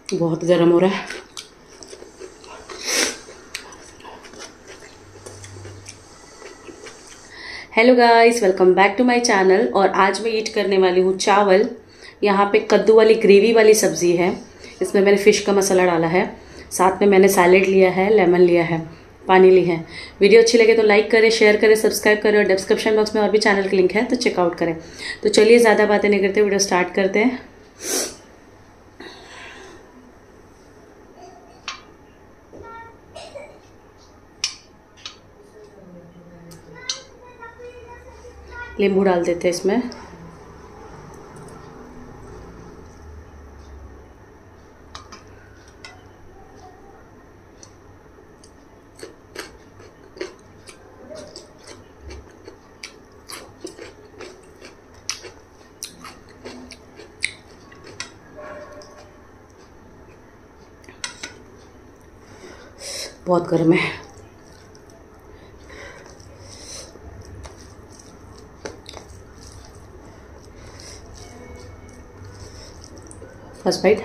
बहुत गर्म हो रहा है। Hello guys, welcome back to my channel. और आज मैं ईट करने वाली हूँ चावल। यहाँ पे कद्दू वाली ग्रेवी वाली सब्जी है। इसमें मैंने फिश का मसाला डाला है, साथ में मैंने सैलेड लिया है, लेमन लिया है, पानी ली है। वीडियो अच्छी लगे तो लाइक करें, शेयर करें, सब्सक्राइब करें और डिस्क्रिप्शन बॉक्स में और भी चैनल की लिंक है तो चेकआउट करें। तो चलिए ज़्यादा बातें नहीं करते, वीडियो स्टार्ट करते हैं। नींबू डाल देते हैं इसमें। बहुत गर्म है। First bite.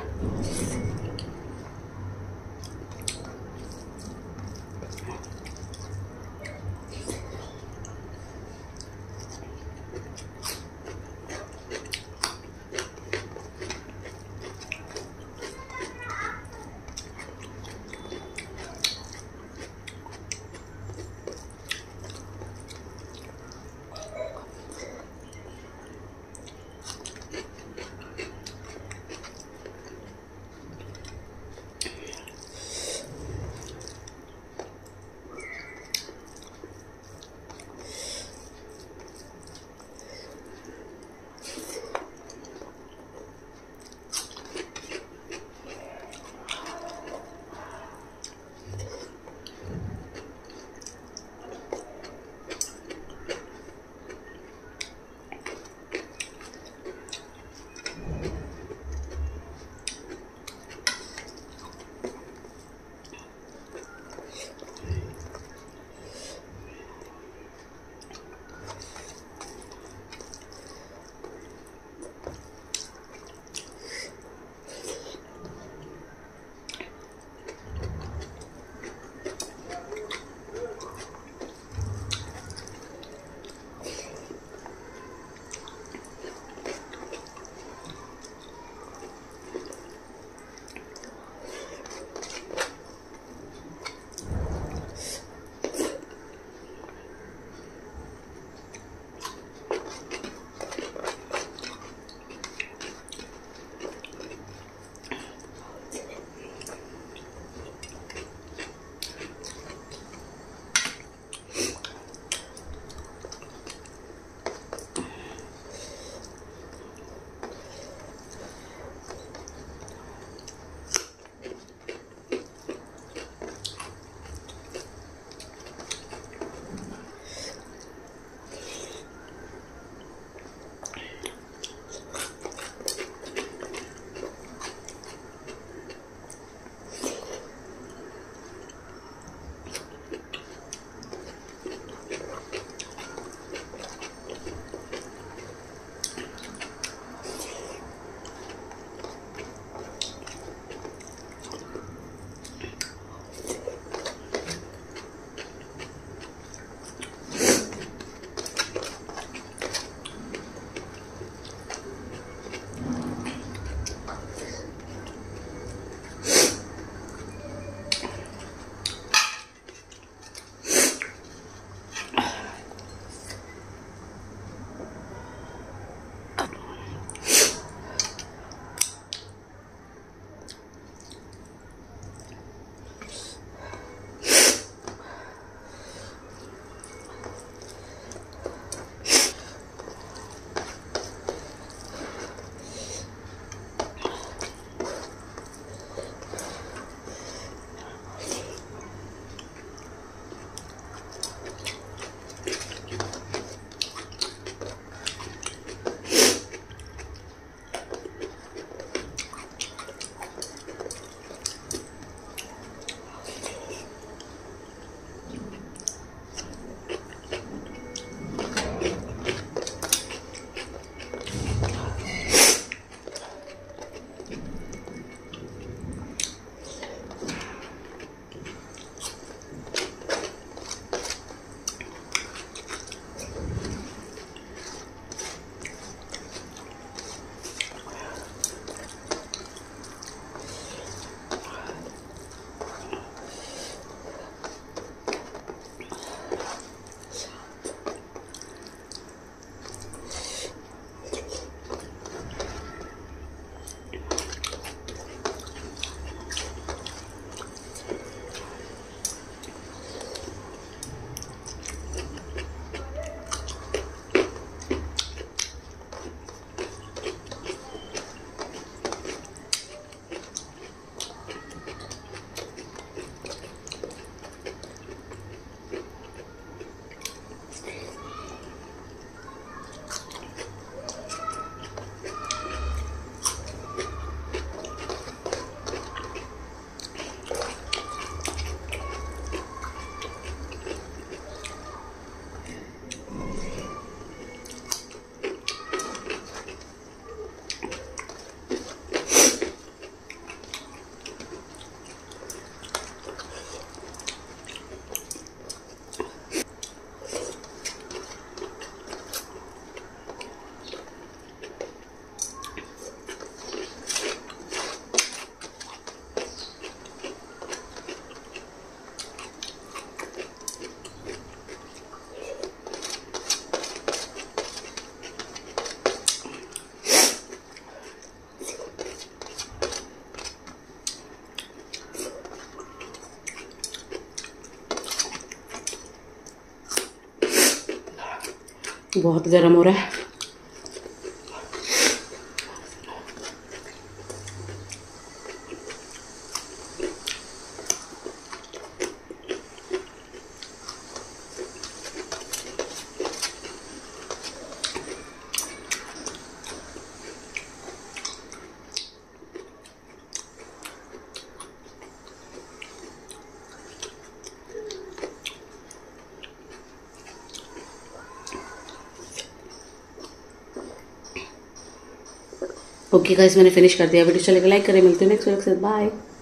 बहुत गर्म हो रहा है। ओके गाइस, मैंने फिनिश कर दिया। वीडियो चलेगा लाइक करें। मिलते हैं नेक्स्ट वीडियो के साथ। बाय।